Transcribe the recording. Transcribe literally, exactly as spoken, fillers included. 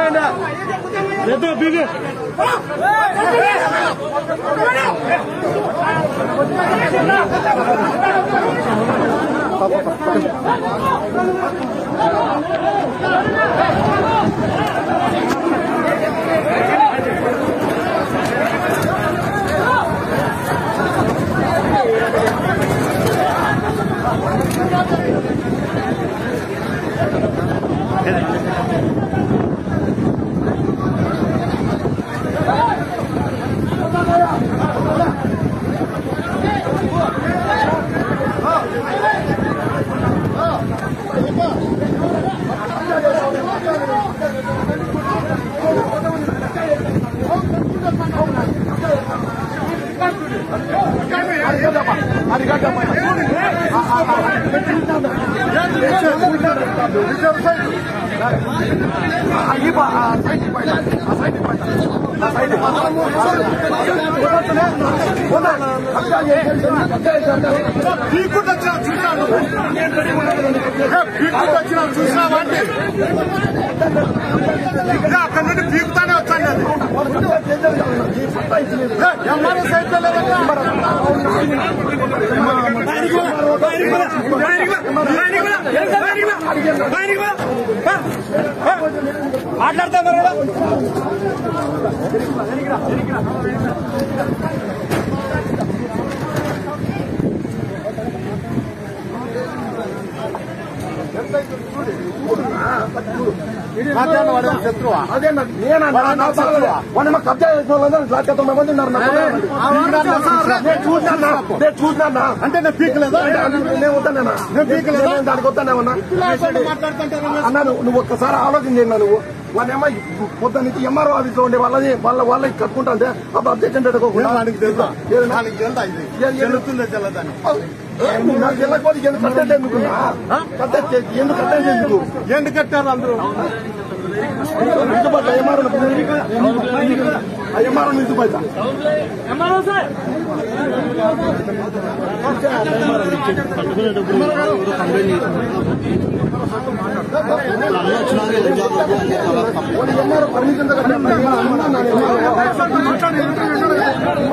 చూసినావంటే అక్కడ నుండి పీకుతానే వచ్చాను ఎంఆర్ఓ సైట్లో మాట్లాడతా శత్రువా అదే నేనమ్మా కబ్జా చేసిన వాళ్ళందరూ తొంభై మంది ఉన్నారు చూసినా అంటే నేను పీకలేదా నేను వద్దానా నేను పీకలేదా దానికి వద్దానేమన్నా అన్నా నువ్వు ఒక్కసారి ఆలోచన చేయండి నువ్వు వాళ్ళేమో పొద్దు నుంచి ఎంఆర్ఓ ఆఫీస్ లో ఉండే వాళ్ళది వాళ్ళ వాళ్ళకి కట్టుకుంటే అప్పుడు అబ్జెక్షన్ నాకు వెళ్ళకపోతే ఎందుకు కట్టేది ఎందుకున్నా కట్టే ఎందుకు కట్టేది ఎందుకు ఎందుకు కట్టారు అందరూ నిజపడ్డ ఎంఆర్ఓ ఎంఆర్ఓ నిజపడ్డ ఎంఆర్ఓ సార్ ఎంఆర్ఓ పర్మిషన్